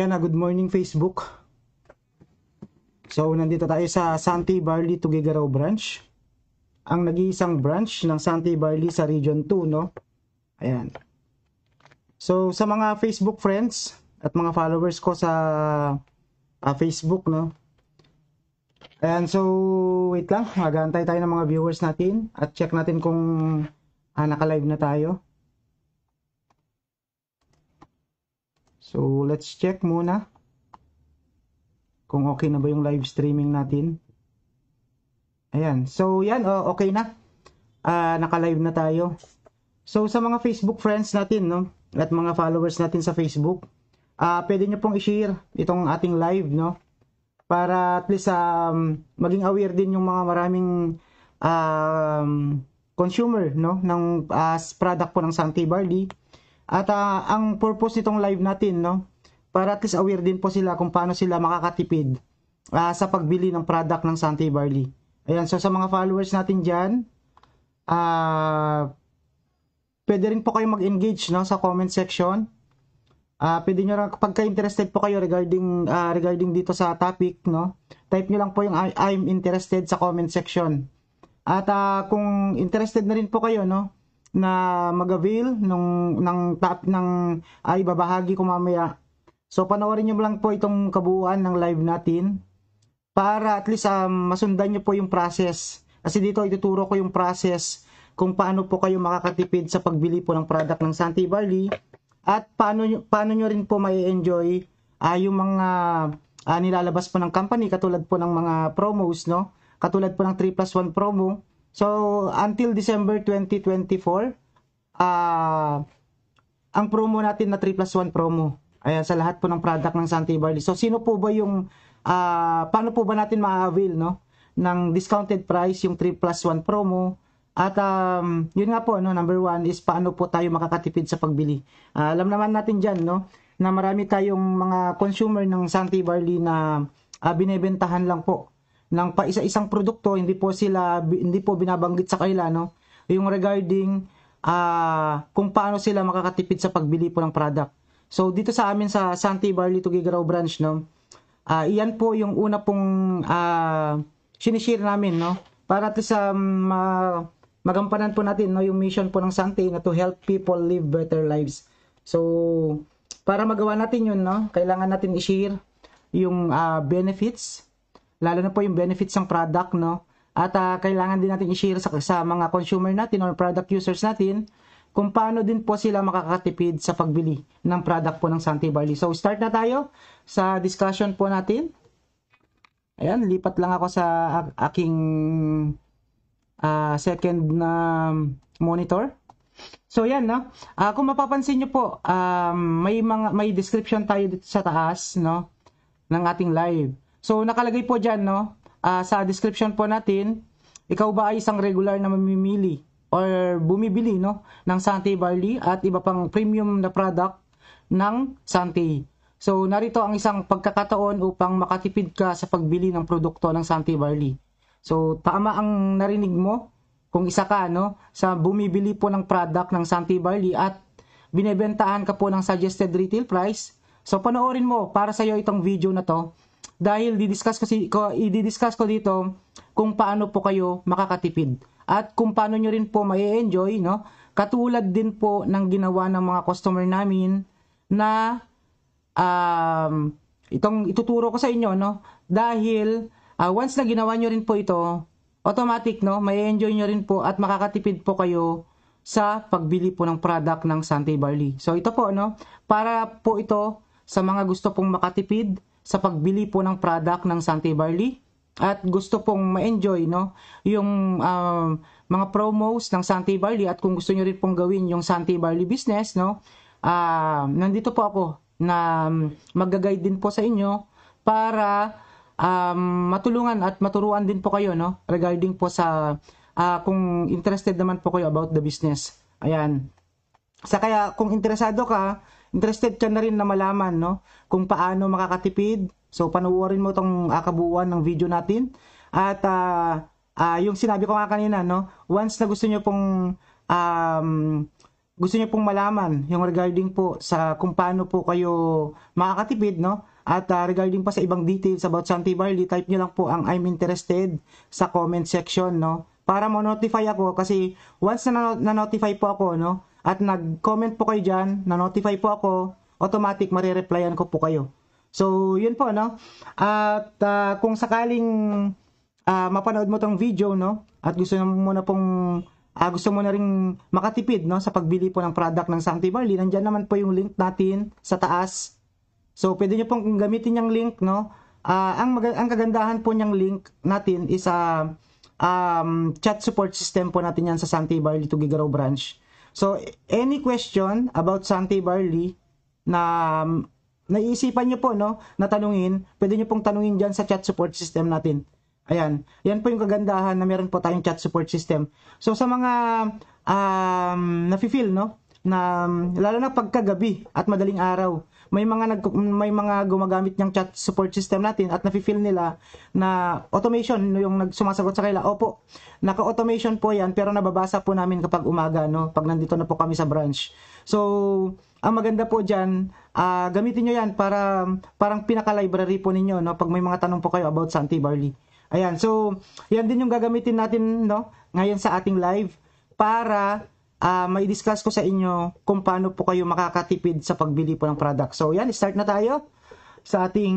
Ayan na, good morning Facebook. So, nandito tayo sa Santee Barley Tuguegarao branch. Ang nag-iisang branch ng Santee Barley sa Region 2, no? Ayan. So, sa mga Facebook friends at mga followers ko sa Facebook, no? Ayan, so, wait lang. Mag-aantay tayo ng mga viewers natin at check natin kung naka-live na tayo. So, let's check muna kung okay na ba yung live streaming natin. Ayan. So, yan. Okay na. Naka-live na tayo. So, sa mga Facebook friends natin, no? At mga followers natin sa Facebook, pwede nyo pong i-share itong ating live, no? Para at least maging aware din yung mga maraming consumer, no? Ng product po ng Santee Barley. At ang purpose nitong live natin, no, para at least aware din po sila kung paano sila makakatipid sa pagbili ng product ng Santee Barley. Ayan, so sa mga followers natin dyan, pwede rin po kayo mag-engage, no, sa comment section. Pwede nyo, pagka interested po kayo regarding dito sa topic, no, type nyo lang po yung I'm interested sa comment section. At kung interested na rin po kayo, no, na mag-avail ng ibabahagi ko mamaya. So, panoorin nyo lang po itong kabuuan ng live natin para at least masundan nyo po yung process. Kasi dito ituturo ko yung process kung paano po kayo makakatipid sa pagbili po ng product ng Santee Barley at paano nyo rin po mai-enjoy yung mga nilalabas po ng company katulad po ng mga promos, no? Katulad po ng 3+1 promo. So, until December 2024, ang promo natin na 3+1 promo. Ayan, sa lahat po ng product ng Santee Barley. So, sino po ba yung, paano po ba natin ma-avail, no? Ng discounted price, yung 3+1 promo. At, yun nga po, no? Number 1 is paano po tayo makakatipid sa pagbili. Alam naman natin dyan, no? Na marami tayong mga consumer ng Santee Barley na binebentahan lang po ng paisa-isang produkto, hindi po binabanggit sa kanila, no, yung regarding kung paano sila makakatipid sa pagbili po ng product. So dito sa amin sa Santee Barley Tuguegarao branch, no, iyan po yung una pong sinishare namin, no, para at least magampanan po natin, no, yung mission po ng Santee na to help people live better lives. So para magawa natin yun, no, kailangan natin i-share yung benefits, lalo na po yung benefits ng product, no? At kailangan din natin i-share sa mga consumer natin or product users natin kung paano din po sila makakatipid sa pagbili ng product po ng Santee Barley. So, start na tayo sa discussion po natin. Ayan, lipat lang ako sa aking second na monitor. So, yan, no? Kung mapapansin nyo po, may description tayo dito sa taas, no? Ng ating live. So, nakalagay po dyan, no? Sa description po natin, ikaw ba ay isang regular na mamimili or bumibili, no, ng Santee Barley at iba pang premium na product ng Santee. So, narito ang isang pagkakataon upang makatipid ka sa pagbili ng produkto ng Santee Barley. So, tama ang narinig mo kung isa ka, no, sa bumibili po ng product ng Santee Barley at binebentahan ka po ng suggested retail price. So, panoorin mo para sa iyo itong video na to. Dahil i-discuss ko dito kung paano po kayo makakatipid at kung paano nyo rin po ma-enjoy, no? Katulad din po ng ginawa ng mga customer namin na itong ituturo ko sa inyo, no? Dahil once na ginawa nyo rin po ito, automatic, no, ma-enjoy nyo rin po at makakatipid po kayo sa pagbili po ng product ng Santee Barley. So ito po, no, para po ito sa mga gusto pong makatipid sa pagbili po ng product ng Santee Barley at gusto pong ma-enjoy, no, yung mga promos ng Santee Barley at kung gusto nyo rin pong gawin yung Santee Barley business, no, nandito po ako na mag-guide din po sa inyo para matulungan at maturuan din po kayo, no, regarding po sa kung interested naman po kayo about the business. Ayan. Kaya kung interested ka na rin na malaman, no, kung paano makakatipid, so panoorin mo itong kabuuan ng video natin. At yung sinabi ko nga kanina, no, once na gusto nyo pong gusto niyo pong malaman yung regarding po sa kung paano po kayo makakatipid, no? At regarding pa sa ibang details about Santi Barley, type niyo lang po ang I'm interested sa comment section, no? Para mo-notify ako kasi once na-notify po ako, no? At nag-comment po kayo dyan, na-notify po ako, automatic marireplyan ko po kayo. So, yun po, no? At kung sakaling mapanood mo tong video, no? At gusto mo na pong gusto mo na ring makatipid, no, sa pagbili po ng product ng Santi Barley, nandiyan naman po yung link natin sa taas. So, pwede nyo pong gamitin yung link, no? Ang kagandahan po niyang link natin is chat support system po natin yan sa Santi Barley to Gigaraw branch. So, any question about Santi Barley na naiisipan nyo po, no, na tanungin, pwede nyo pong tanungin dyan sa chat support system natin. Ayan, yan po yung kagandahan na meron po tayong chat support system. So sa mga nafi-feel, no, na lalo na pagkagabi at madaling araw, may mga gumagamit ng chat support system natin at nafi-feel nila na automation yung nagsumasagot sa kanila. Opo, naka-automation po yan pero nababasa po namin kapag umaga, no, pag nandito na po kami sa branch. So ang maganda po diyan, gamitin niyo yan para parang pinaka-library po ninyo, no, pag may mga tanong po kayo about Santi Barley. Ayan, so yan din yung gagamitin natin, no, ngayon sa ating live para may discuss ko sa inyo kung paano po kayo makakatipid sa pagbili po ng product. So yan, start na tayo sa ating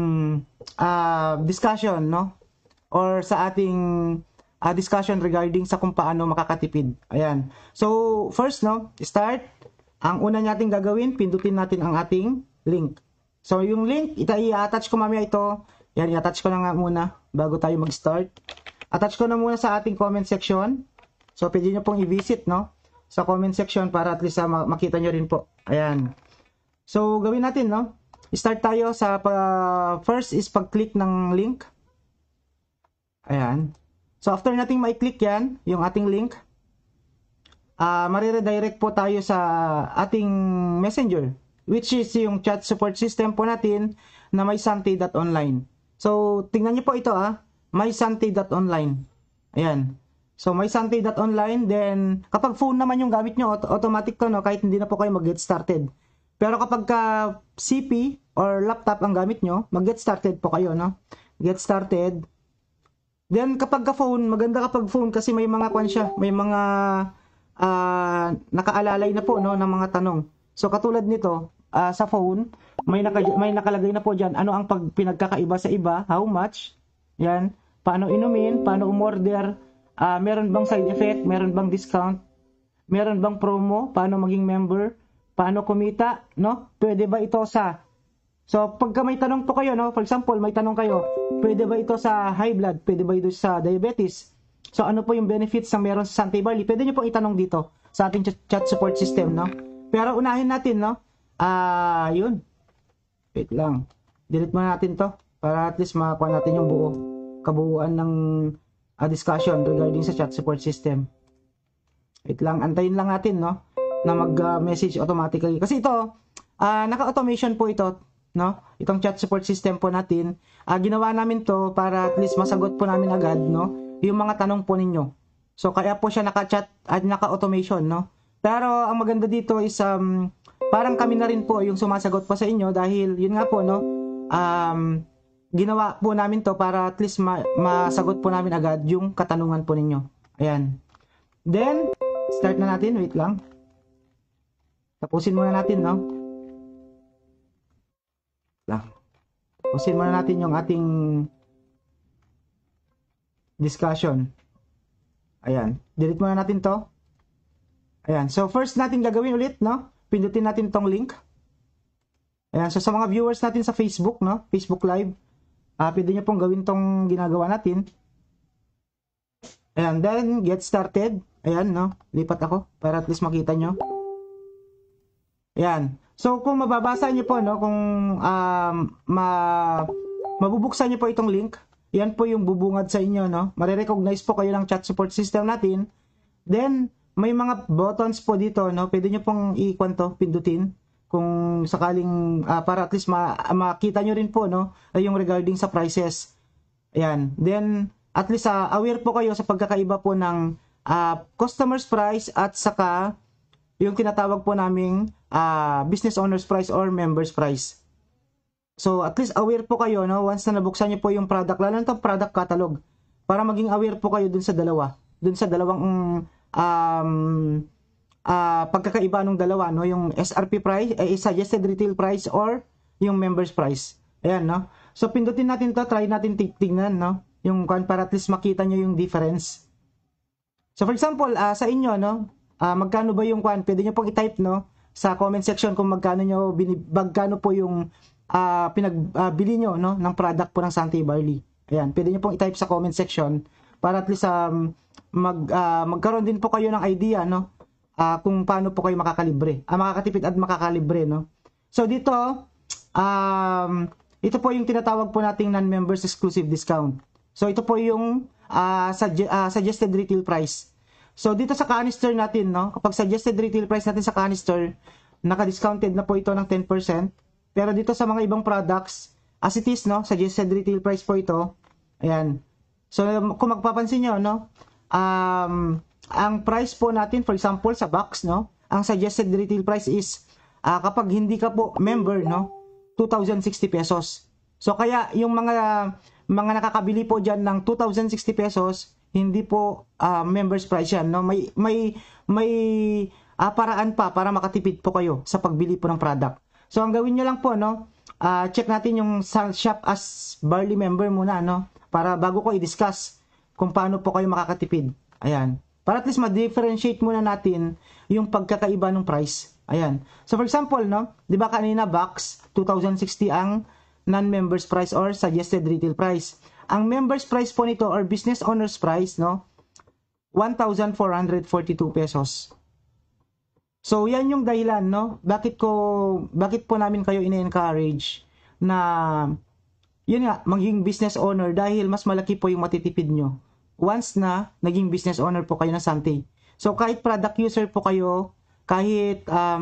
discussion, no, or sa ating discussion regarding sa kung paano makakatipid. Ayan, so first, no, start. Ang una nating gagawin, pindutin natin ang ating link. So yung link, i-attach ko mamaya ito. Yan, i-attach ko na nga muna bago tayo mag-start. Attach ko na muna sa ating comment section. So, pwede nyo pong i-visit, no, sa comment section para at least makita nyo rin po. Ayan. So, gawin natin, no. Start tayo sa first is pag-click ng link. Ayan. So, after nating ma-click yan, yung ating link, mariredirect po tayo sa ating messenger, which is yung chat support system po natin na may santi.online. So, tingnan niyo po ito, mysanti.online. Ayan. So, mysanti.online, then, kapag phone naman yung gamit nyo, automatic to, no, kahit hindi na po kayo mag-get started. Pero kapag CP or laptop ang gamit nyo, mag-get started po kayo, no? Get started. Then, kapag phone, maganda kapag phone kasi may mga may mga nakaalalay na po, no, ng mga tanong. So, katulad nito, sa phone, may nakalagay na po dyan, ano ang pinagkakaiba sa iba, how much, yan, paano inumin, paano umorder, meron bang side effect, meron bang discount, meron bang promo, paano maging member, paano kumita, no, pwede ba ito so pagka may tanong po kayo, no, for example, may tanong kayo, pwede ba ito sa high blood, pwede ba ito sa diabetes, so ano po yung benefits na meron sa Santi Barley, pwede nyo pong itanong dito sa ating chat support system, no, pero unahin natin, no, yun. Wait lang. Delete muna natin to para at least makakuha natin yung kabuuan ng discussion regarding sa chat support system. Wait lang. Antayin lang natin, no, na mag-message automatically. Kasi ito, naka-automation po ito, no? Itong chat support system po natin. Ginawa namin to para at least masagot po namin agad, no, yung mga tanong po ninyo. So, kaya po siya naka-chat at naka-automation, no? Pero, ang maganda dito is, parang kami na rin po yung sumasagot po sa inyo dahil yun nga po, no, ginawa po namin to para at least masagot po namin agad yung katanungan po ninyo. Ayan. Then, start na natin. Wait lang. Tapusin muna natin, no. Tapusin muna natin yung ating discussion. Ayan. Delete muna natin to. Ayan. So, first natin gagawin ulit, no, pindutin natin tong link. Ayan, so sa mga viewers natin sa Facebook, no, Facebook Live, pwede nyo pong gawin tong ginagawa natin. Ayan, then get started. Ayan, no, lipat ako para at least makita nyo. Ayan, so kung mababasa nyo po, no, kung mabubuksan nyo po itong link, yan po yung bubungad sa inyo, no, marirecognize po kayo ng chat support system natin. Then, may mga buttons po dito, no, pwede nyo pong pindutin kung sakaling para at least makita nyo rin po, no, yung regarding sa prices. Ayan. Then at least aware po kayo sa pagkakaiba po ng customer's price at saka yung tinatawag po naming business owner's price or member's price. So, at least aware po kayo, no? Once na nabuksan niyo po yung product, lalo na itong product catalog, para maging aware po kayo dun sa dalawa. Dun sa dalawang pagkakaiba ng dalawa, no? Yung SRP price, suggested retail price or yung member's price. Ayan, no? So, pindutin natin to, try natin tignan, no? Yung para at least makita nyo yung difference. So, for example, sa inyo, no? Magkano ba yung pwede nyo pong i-type, no? Sa comment section kung magkano po yung pinagbili nyo, no, ng product po ng Santee Barley. Ayan, pwede nyo pong i-type sa comment section para at least magkaroon din po kayo ng idea, no, kung paano po kayo makakatipid at makakalibre, no. So dito, ito po yung tinatawag po nating non-members exclusive discount. So ito po yung suggested retail price. So dito sa canister natin, no, kapag suggested retail price natin sa canister, naka-discounted na po ito ng 10%. Pero dito sa mga ibang products, as it is, no, suggested retail price po ito. Ayan. So, kung magpapansin nyo, no, ang price po natin, for example, sa box, no, ang suggested retail price is, kapag hindi ka po member, no, 2,060 pesos. So, kaya yung mga nakakabili po dyan ng 2,060 pesos, hindi po member's price yan, no. May paraan pa para makatipid po kayo sa pagbili po ng product. So, ang gawin nyo lang po, no, check natin yung shop as Barley member muna, no, para bago ko i-discuss kung paano po kayo makakatipid. Ayan. Para at least ma-differentiate muna natin yung pagkakaiba ng price. Ayan. So, for example, no, di ba kanina box, 2,060 ang non-members price or suggested retail price. Ang members price po nito or business owner's price, no, 1,442 pesos. So, yan yung dahilan, no? Bakit po namin kayo ine-encourage na, yun nga, maging business owner dahil mas malaki po yung matitipid nyo once na naging business owner po kayo ng Santee. So, kahit product user po kayo, kahit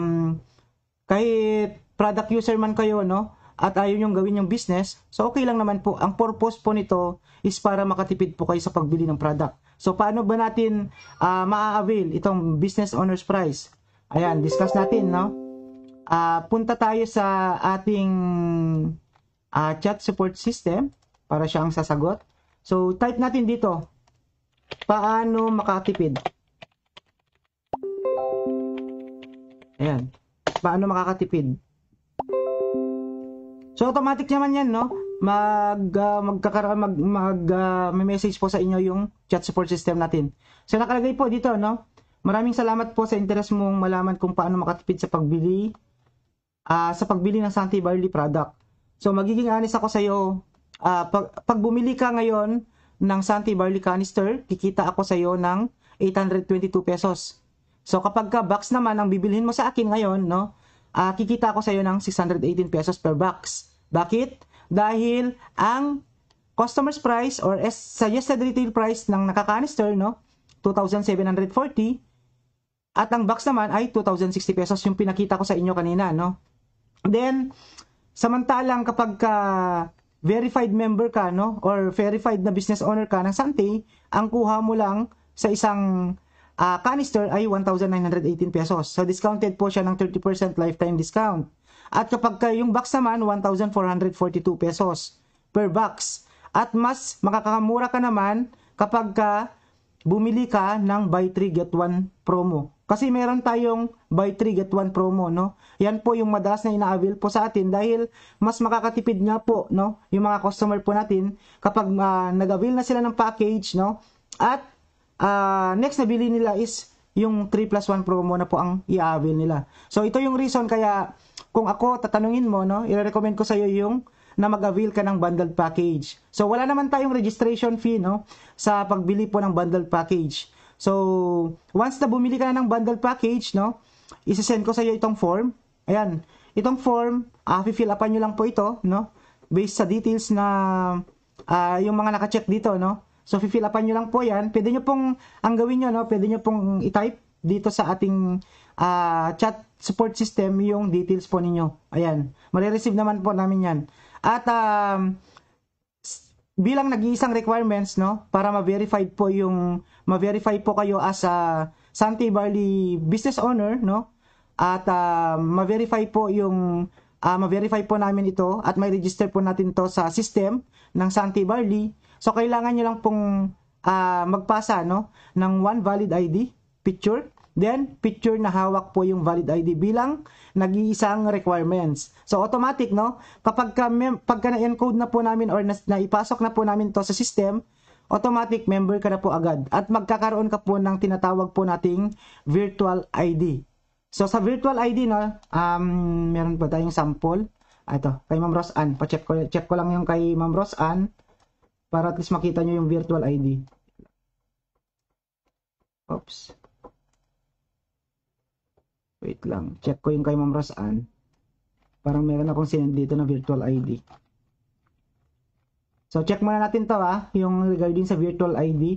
product user man kayo, no? At ayaw yung gawin yung business, so okay lang naman po. Ang purpose po nito is para makatipid po kayo sa pagbili ng product. So, paano ba natin maa-avail itong business owner's price? Ayan, discuss natin, no? Punta tayo sa ating chat support system para siya ang sasagot. So, type natin dito, paano makakatipid? Ayan, paano makakatipid? So, automatic naman yan, no? May message po sa inyo yung chat support system natin. So, nakalagay po dito, no? Maraming salamat po sa interes mong malaman kung paano makatipid sa pagbili ng Santee Barley product. So, magiging honest ako sa iyo. Pag bumili ka ngayon ng Santee Barley canister, kikita ako sa iyo ng 822 pesos. So, kapag ka box naman ang bibilhin mo sa akin ngayon, no, kikita ako sa iyo ng 618 pesos per box. Bakit? Dahil ang customer's price or suggested retail price ng nakakanister, no, 2,740, at ang box naman ay 2,060 pesos yung pinakita ko sa inyo kanina, no? Then, samantalang kapag verified member ka, no? Or verified na business owner ka ng Santee, ang kuha mo lang sa isang canister ay 1,918 pesos. So, discounted po siya ng 30% lifetime discount. At kapag yung box naman, 1,442 pesos per box. At mas makakamura ka naman kapag bumili ka ng buy 3 get 1 promo. Kasi meron tayong buy 3 get 1 promo, no? Yan po yung madalas na ina-avail po sa atin dahil mas makakatipid nga po, no? Yung mga customer po natin kapag nag-avail na sila ng package, no? At next na bili nila is yung 3+1 promo na po ang i-avail nila. So ito yung reason kaya kung ako tatanungin mo, no, i-recommend ko sa iyo yung na mag-avail ka ng bundled package. So wala naman tayong registration fee, no, sa pagbili po ng bundled package. So once na bumili ka na ng bundled package, no, i-send ko sa iyo itong form. Ayan, itong form, fill upan nyo lang po ito, no, based sa details na yung mga naka-check dito, no. So fill upan nyo lang po yan. Pwede nyo pong, ang gawin nyo, no, pwede nyo pong i-type dito sa ating chat support system yung details po ninyo. Ayan, marireceive naman po namin yan. At bilang nag-iisang requirements, no, para ma-verify po kayo as a Santee Barley business owner, no, at ma-verify po ma-verify po namin ito at may register po natin to sa system ng Santee Barley. So kailangan niyo lang pong magpasa, no, ng one valid ID picture, then picture na hawak po yung valid ID bilang nag-iisang requirements. So automatic, no, pagka na-encode na po namin or naipasok na po namin to sa system, automatic member ka na po agad at magkakaroon ka po ng tinatawag po nating virtual ID. So sa virtual ID, no, meron pa tayong sample. Ito, kay Ma'am Rosanne. Check ko lang yung kay Ma'am Rosanne para at least makita nyo yung virtual ID. Oops. Wait lang. Check ko yung kay Ma'am Rosanne. Parang meron akong sinend dito na virtual ID. So check muna natin to yung regarding sa virtual ID.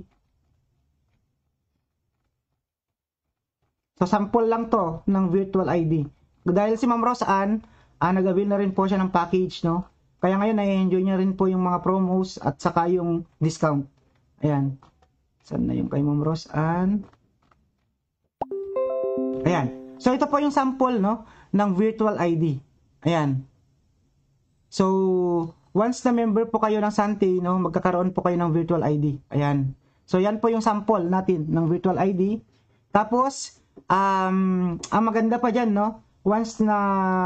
So, sample lang to ng virtual ID. Dahil si Ma'am Rosanne, nag-avail na rin po siya ng package, no? Kaya ngayon, na-enjoy niya rin po yung mga promos at saka yung discount. Ayan. Saan na yung kay Ma'am Rosanne? Ayan. So, ito po yung sample, no, ng virtual ID. Ayan. So, once na member po kayo ng Santee, no, magkakaroon po kayo ng virtual ID. Ayan. So, yan po yung sample natin ng virtual ID. Tapos, ang maganda pa dyan, no, once na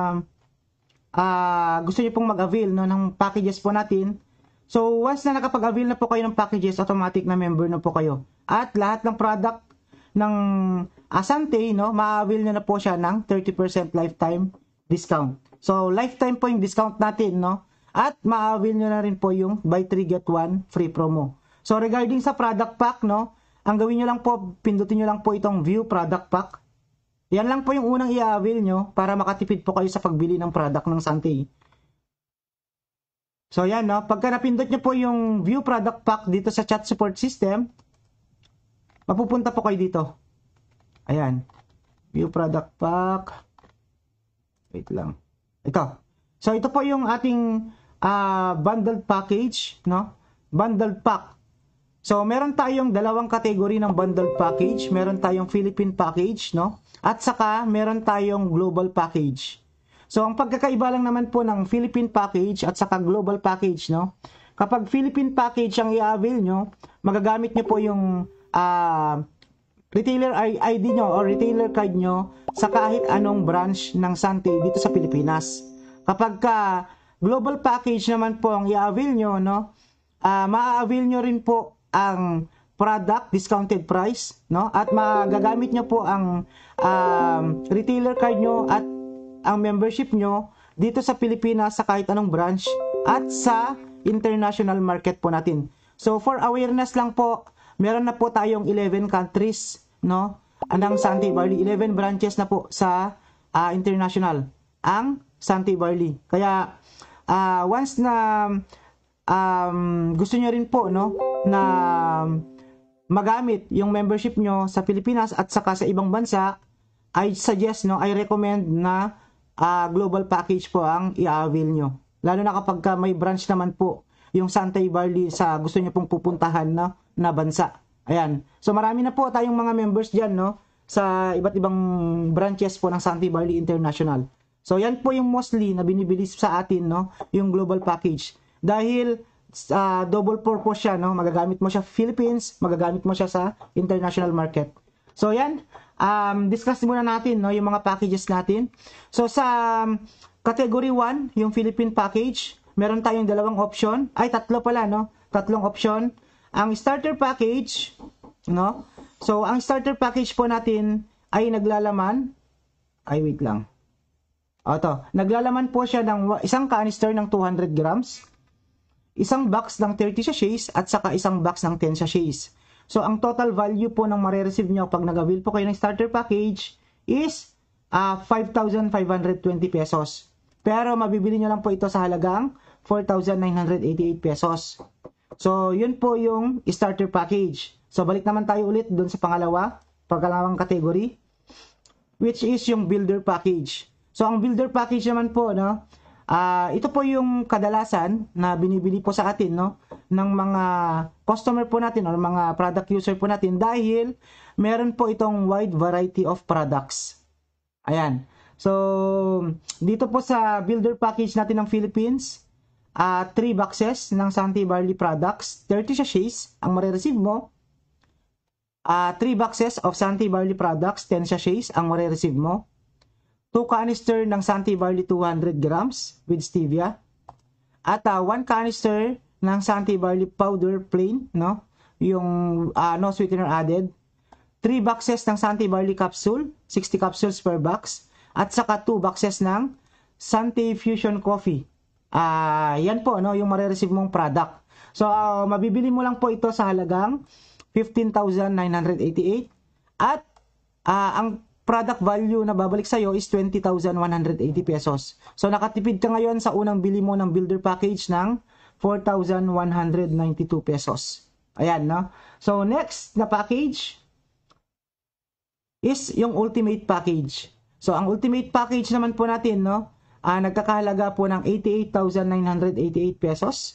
gusto niyo pong mag-avail, no, ng packages po natin, so once na nakapag-avail na po kayo ng packages, automatic na member na po kayo. At lahat ng product ng Santee, no, ma-avail na po siya ng 30% lifetime discount. So lifetime po yung discount natin, no, at ma-avail nyo na rin po yung buy 3 get 1 free promo. So regarding sa product pack, no, ang gawin nyo lang po, pindutin nyo lang po itong view product pack. Yan lang po yung unang i-avail nyo para makatipid po kayo sa pagbili ng product ng Santee. So yan, no, pagka napindot nyo po yung view product pack dito sa chat support system, mapupunta po kayo dito. Ayan, view product pack. Wait lang. Ito. So ito po yung ating bundled package, no? Bundled pack. So, meron tayong dalawang kategory ng bundled package. Meron tayong Philippine package, no? At saka, meron tayong global package. So, ang pagkakaiba lang naman po ng Philippine package at saka global package, no? Kapag Philippine package ang i-avail nyo, magagamit nyo po yung retailer ID nyo or retailer card nyo sa kahit anong branch ng Santee dito sa Pilipinas. Kapag global package naman po ang i-avail nyo, no? Ma-avail nyo rin po ang product discounted price, no, at magagamit nyo po ang retailer card nyo at ang membership nyo dito sa Pilipinas sa kahit anong branch at sa international market po natin. So for awareness lang po, meron na po tayong 11 countries, no, ng Santee Barley, 11 branches na po sa international ang Santee Barley. Kaya once na gusto nyo rin po, no, na magamit yung membership nyo sa Pilipinas at saka sa ibang bansa, I suggest, no, I recommend na global package po ang i-avail nyo. Lalo na kapag may branch naman po yung Santee Barley sa gusto nyo pong pupuntahan na bansa. Ayan. So marami na po tayong mga members dyan, no, sa iba't ibang branches po ng Santee Barley International. So yan po yung mostly na binibilis sa atin, no, yung global package. Dahil double purpose siya, no? Magagamit mo siya Philippines, magagamit mo siya sa international market. So yan, discuss muna natin, no, yung mga packages natin. So sa category 1, yung Philippine package, meron tayong dalawang option, tatlo pala, no? Tatlong option. Ang starter package, no? So ang starter package po natin ay naglalaman, wait lang. Naglalaman po siya ng isang canister ng 200 grams, isang box ng 30 sachets at saka isang box ng 10 sachets. So, ang total value po ng marireceive nyo pag nag-avail po kayo ng starter package is 5,520 pesos. Pero, mabibili nyo lang po ito sa halagang 4,988 pesos. So, yun po yung starter package. So, balik naman tayo ulit dun sa pangalawang category, which is yung builder package. So, ang builder package naman po, no, Ito po yung kadalasan na binibili po sa atin, no, ng mga customer po natin or mga product user po natin dahil meron po itong wide variety of products. Ayan. So, dito po sa builder package natin ng Philippines, 3 boxes ng Santi Barley products, 30 sachets ang marireceive mo. 3 boxes of Santi Barley products, 10 sachets ang marireceive mo. 2 canister ng Santi Barley 200 grams with stevia. At 1 canister ng Santi Barley powder plain, no? Yung no sweetener added. 3 boxes ng Santi Barley capsule, 60 capsules per box. At saka 2 boxes ng Santi Fusion Coffee. Yan po, no, yung marireceive mong product. So, mabibili mo lang po ito sa halagang 15,988. At ang product value na babalik sa'yo is 20,180 pesos. So, nakatipid ka ngayon sa unang bili mo ng builder package ng 4,192 pesos. Ayan, no? So, next na package is yung ultimate package. So, ang ultimate package naman po natin, no, nagkakahalaga po ng 88,988 pesos.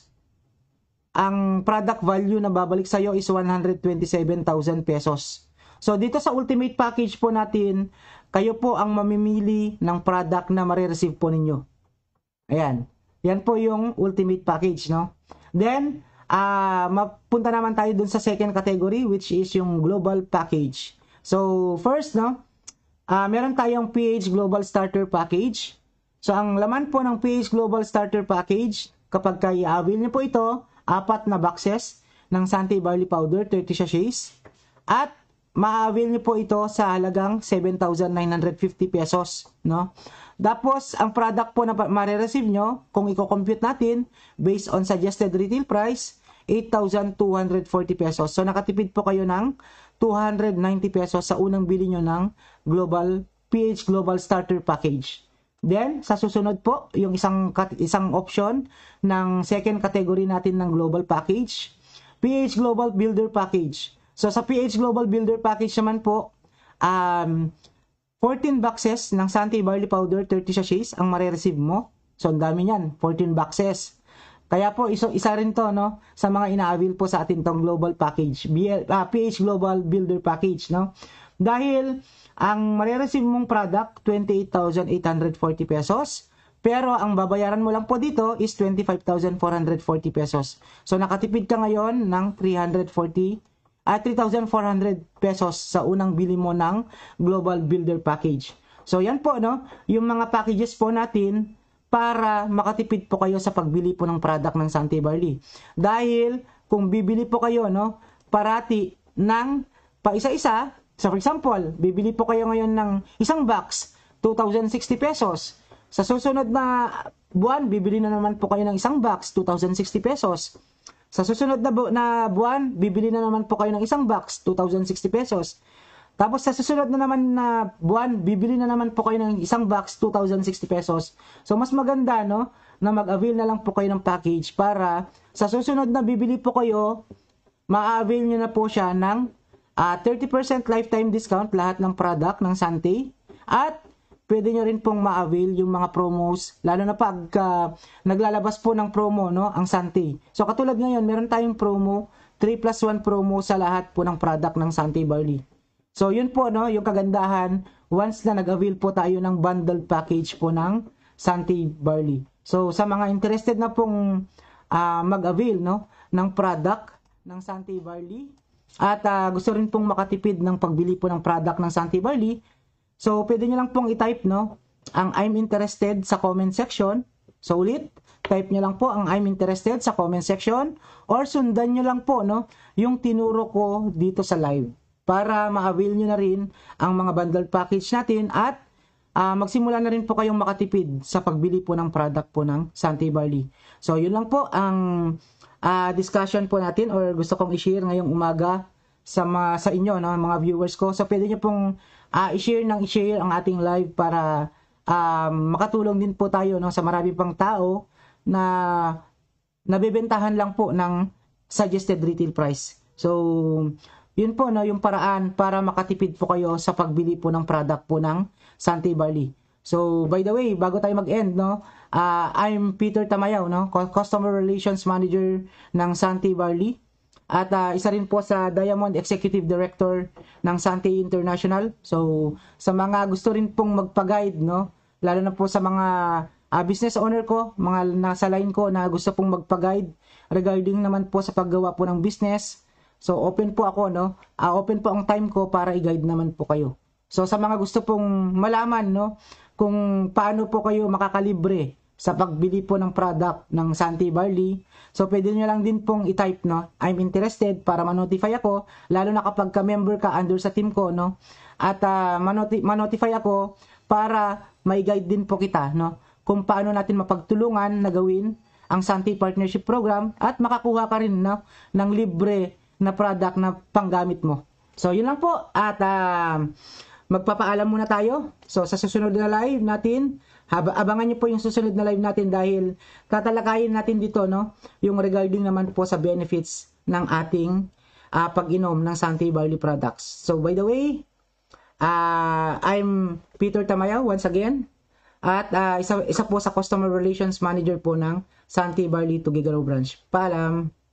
Ang product value na babalik sa'yo is 127,000 pesos. So, dito sa ultimate package po natin, kayo po ang mamimili ng product na marireceive po ninyo. Ayan. Yan po yung ultimate package, no? Then, mapunta naman tayo dun sa second category, which is yung global package. So, first, no, meron tayong PH Global Starter Package. So, ang laman po ng PH Global Starter Package, kapag i-avail nyo po ito, 4 na boxes ng Santi Barley Powder, 30 sachets. At ma-avail nyo po ito sa halagang 7,950 pesos, no? Tapos, ang product po na marireceive nyo, kung i-compute natin, based on suggested retail price, 8,240 pesos. So, nakatipid po kayo ng 290 pesos sa unang bili nyo ng PH Global Starter Package. Then, sa susunod po, yung isang option ng second category natin ng global package, PH Global Builder Package. So, sa PH Global Builder Package naman po, 14 boxes ng Santi Barley Powder, 30 sachets ang marireceive mo. So, ang dami niyan, 14 boxes. Kaya po, isa rin to, no, sa mga ina-avail po sa atin tong global package, PH Global Builder Package, no? Dahil, ang marireceive mong product, 28,840 pesos. Pero, ang babayaran mo lang po dito is 25,440 pesos. So, nakatipid ka ngayon ng 3,400 pesos sa unang bili mo ng Global Builder Package. So, yan po, no? Yung mga packages po natin para makatipid po kayo sa pagbili po ng product ng Santi Barley. Dahil, kung bibili po kayo, no, parati ng paisa-isa, so for example, bibili po kayo ngayon ng isang box, 2,060 pesos. Sa susunod na buwan, bibili na naman po kayo ng isang box, 2,060 pesos. Sa susunod na buwan, bibili na naman po kayo ng isang box, 2,060 pesos. Tapos sa susunod na naman na buwan, bibili na naman po kayo ng isang box, 2,060 pesos. So mas maganda, no, na mag-avail na lang po kayo ng package para sa susunod na bibili po kayo, ma-avail nyo na po siya ng 30% lifetime discount lahat ng product ng Santi. At pwede nyo rin pong ma-avail yung mga promos, lalo na pag naglalabas po ng promo, no, ang Santi. So katulad ngayon, meron tayong promo, 3+1 promo sa lahat po ng product ng Santi Barley. So yun po, no, yung kagandahan once na nag-avail po tayo ng bundled package po ng Santi Barley. So sa mga interested na pong mag-avail, no, ng product ng Santi Barley at gusto rin pong makatipid ng pagbili po ng product ng Santi Barley, so pwede nyo lang pong i-type, no, ang I'm interested sa comment section. So ulit, type nyo lang po ang I'm interested sa comment section or sundan nyo lang po, no, yung tinuro ko dito sa live para ma-avail nyo na rin ang mga bundled package natin at magsimula na rin po kayong makatipid sa pagbili po ng product po ng Santi Barley. So yun lang po ang discussion po natin or gusto kong i-share ngayong umaga sa inyo, no, mga viewers ko. So pwede nyo pong i-share ang ating live para makatulong din po tayo, no, sa marami pang tao na nabebentahan lang po ng suggested retail price. So yun po, no, yung paraan para makatipid po kayo sa pagbili po ng product po ng Santi Barley. So, by the way, bago tayo mag-end, no, I'm Peter Tamayaw, no, Customer Relations Manager ng Santee Barley. At isa rin po sa Diamond Executive Director ng Santee International. So, sa mga gusto rin pong magpa-guide, no, lalo na po sa mga business owner ko, mga nasa line ko na gusto pong magpa-guide regarding naman po sa paggawa po ng business. So, open po ako, no, open po ang time ko para i-guide naman po kayo. So, sa mga gusto pong malaman, no, kung paano po kayo makakalibre sa pagbili po ng product ng Santee Barley, so pwede nyo lang din pong i-type, no, I'm interested para ma-notify ako, lalo na kapag ka-member ka under sa team ko, no, at ma-notify ako para may guide din po kita, no, kung paano natin mapagtulungan na gawin ang Santee Partnership Program at makakuha ka rin, no, ng libre na product na panggamit mo. So, yun lang po at magpapaalam muna tayo. So, sa susunod na live natin, abangan nyo po yung susunod na live natin dahil tatalakayin natin dito, no, yung regarding naman po sa benefits ng ating pag-inom ng Santee Barley products. So, by the way, I'm Peter Tamayaw once again at isa po sa Customer Relations Manager po ng Santee Barley Tuguegarao Branch. Paalam!